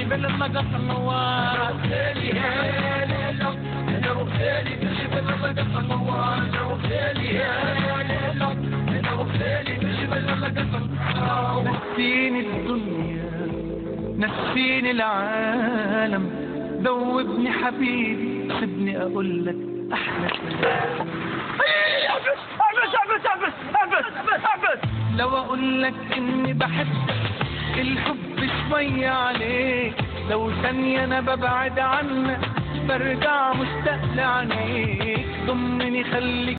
جبل المقص النوار وخالي يا ليلى انا وخالي في جبل المقص النوار انا وخالي يا ليلى انا وخالي في جبل المقص النوار نسيني الدنيا نسيني العالم ذوبني حبيبي سيبني اقول لك احلى كلام. أبس لو اقول لك اني بحبك الحب شوية عليك لو ثانية انا ببعد عنك برجع مشتاق لعينيك ضمني خليك